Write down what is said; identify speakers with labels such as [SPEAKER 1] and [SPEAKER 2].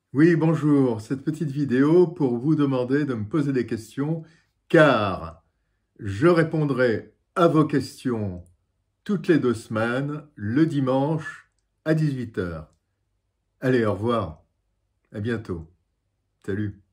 [SPEAKER 1] Oui, bonjour. Cette petite vidéo pour vous demander de me poser des questions car je répondrai à vos questions toutes les 2 semaines, le dimanche à 18 h. Allez, au revoir. À bientôt. Salut.